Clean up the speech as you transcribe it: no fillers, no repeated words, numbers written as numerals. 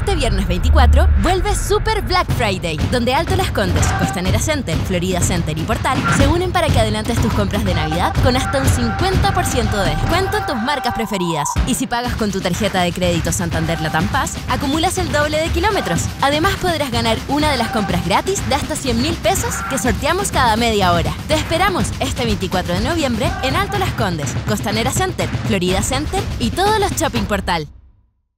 Este viernes 24 vuelve Super Black Friday, donde Alto Las Condes, Costanera Center, Florida Center y Portal se unen para que adelantes tus compras de Navidad con hasta un 50% de descuento en tus marcas preferidas. Y si pagas con tu tarjeta de crédito Santander Latam Paz, acumulas el doble de kilómetros. Además podrás ganar una de las compras gratis de hasta 100.000 pesos que sorteamos cada media hora. Te esperamos este 24 de noviembre en Alto Las Condes, Costanera Center, Florida Center y todos los Shopping Portal.